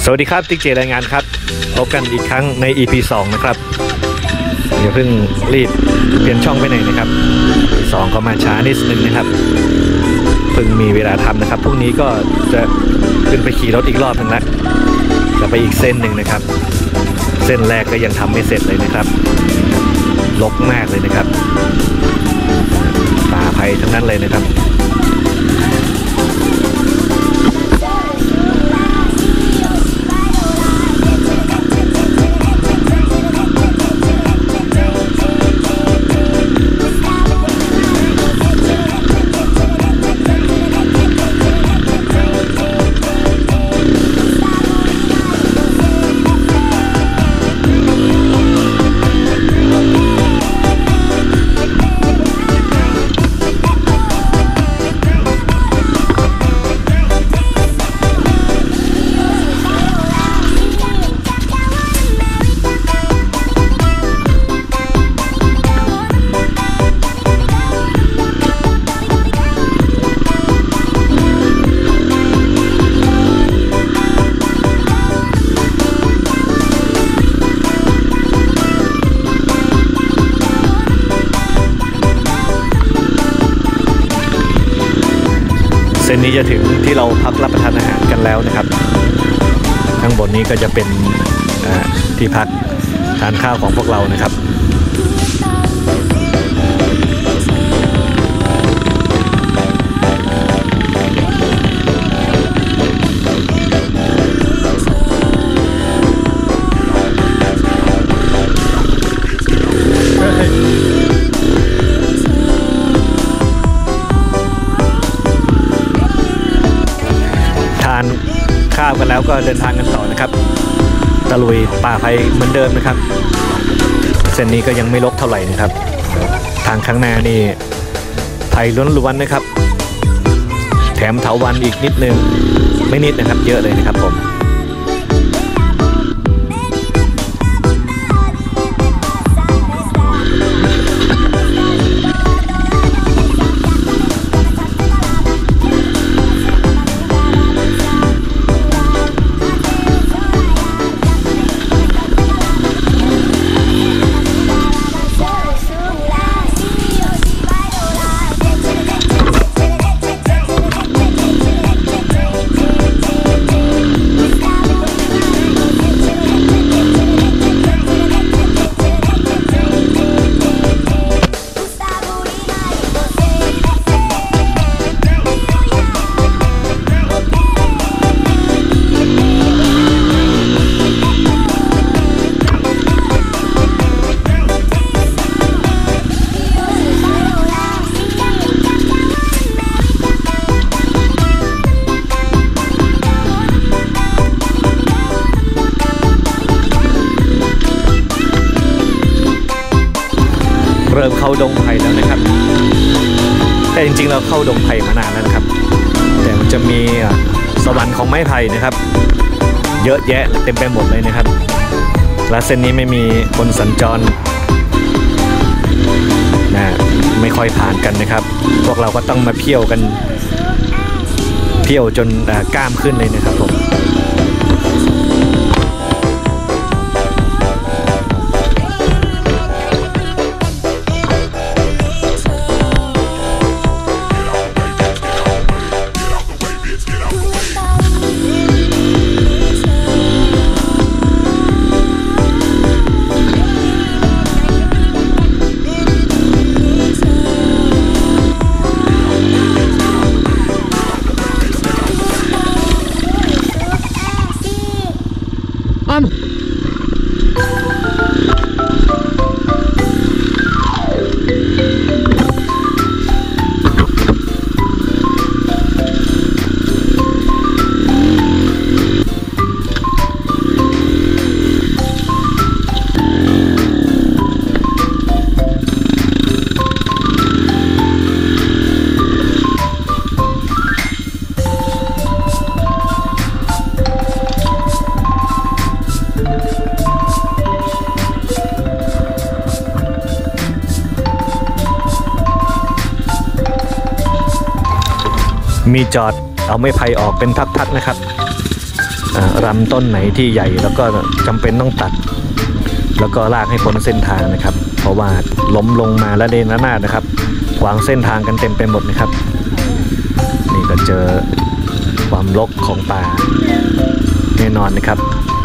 สวัสดีครับติ๊กเจรายงานครับพบกันอีกครั้งใน EP 2 นะครับอย่าเพิ่งรีบเปลี่ยนช่องไปไหนนะครับ2ก็มาช้านิดนึงนะครับเพิ่งมีเวลาทำนะครับพรุ่งนี้ก็จะขึ้นไปขี่รถอีกรอบนึงละจะไปอีกเส้นหนึ่งนะครับเส้นแรกก็ยังทำไม่เสร็จเลยนะครับรกมากเลยนะครับป่าไผ่ทั้งนั้นเลยนะครับเส้นนี้จะถึงที่เราพักรับประทานอาหารกันแล้วนะครับข้างบนนี้ก็จะเป็นที่พักทานข้าวของพวกเรานะครับข้าวกันแล้วก็เดินทางกันต่อนะครับตะลุยป่าไผ่เหมือนเดิมนะครับเส้นนี้ก็ยังไม่รกเท่าไหร่นะครับทางข้างหน้านี่ไผ่ล้วนๆนะครับแถมเถาวัลย์อีกนิดนึงไม่นิดนะครับเยอะเลยนะครับผมเริ่มเข้าดงไผ่แล้วนะครับแต่จริงๆเราเข้าดงไผ่มานานแล้วนะครับแต่มันจะมีสวรรค์ของไม้ไผ่นะครับเยอะแยะเต็มไปหมดเลยนะครับและเส้นนี้ไม่มีคนสัญจรไม่ค่อยผ่านกันนะครับพวกเราก็ต้องมาเที่ยวกันเที่ยวจนกล้ามขึ้นเลยนะครับผมมีจอดเอาไม้ไผ่ออกเป็นพักๆนะครับรำต้นไหนที่ใหญ่แล้วก็จำเป็นต้องตัดแล้วก็ลากให้พ้นเส้นทางนะครับเพราะว่าล้มลงมาและเดนระนาดนะครับขวางเส้นทางกันเต็มไปหมดนะครับนี่ก็เจอความรกของป่าแน่นอนนะครับ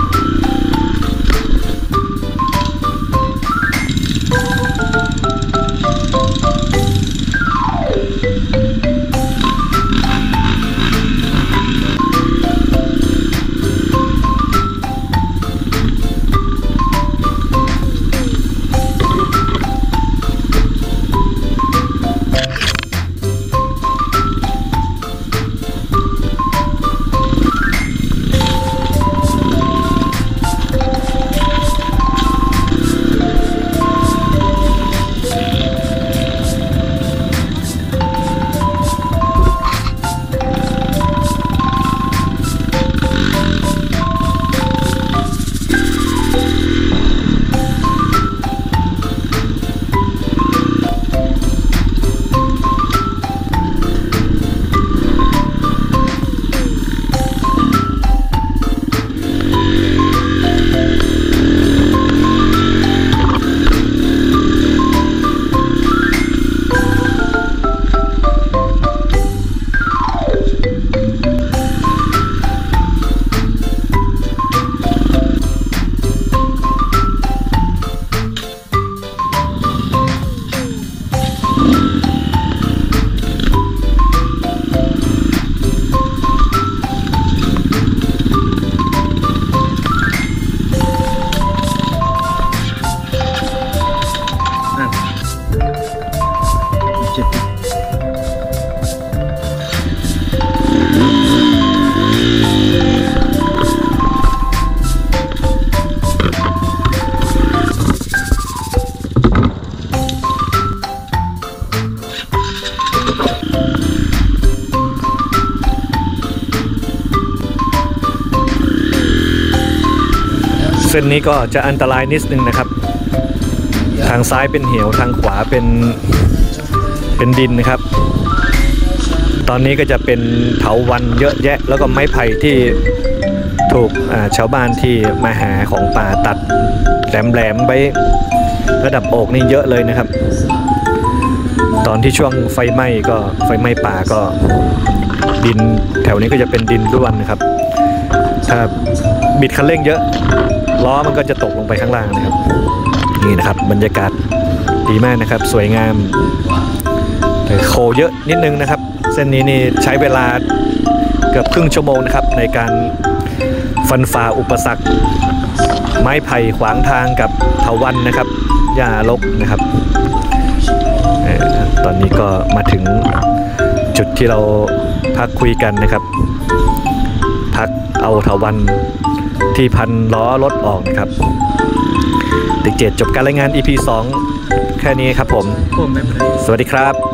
เส้นนี้ก็จะอันตรายนิดนึงนะครับทางซ้ายเป็นเหวทางขวาเป็นดินนะครับตอนนี้ก็จะเป็นเถาวัลย์เยอะแยะแล้วก็ไม้ไผ่ที่ถูกชาวบ้านที่มาหาของป่าตัดแหลมๆไว้ระดับอกนี่เยอะเลยนะครับตอนที่ช่วงไฟไหม้ป่าก็ดินแถวนี้ก็จะเป็นดินร่วนนะครับถ้าบิดคันเร่งเยอะล้อมันก็จะตกลงไปข้างล่างนะครับนี่นะครับบรรยากาศดีมากนะครับสวยงามแต่โคเยอะนิดนึงนะครับเส้นนี้นี่ใช้เวลาเกือบครึ่งชั่วโมงนะครับในการฟันฝ่าอุปสรรคไม้ไผ่ขวางทางกับเถาวัลย์นะครับหญ้ารกนะครับตอนนี้ก็มาถึงจุดที่เราพักคุยกันนะครับพักเอาเถาวัลย์ที่พันล้อรถออกนะครับติ๊กเจ็ดจบการรายงาน EP 2 แค่นี้ครับผมสวัสดีครับ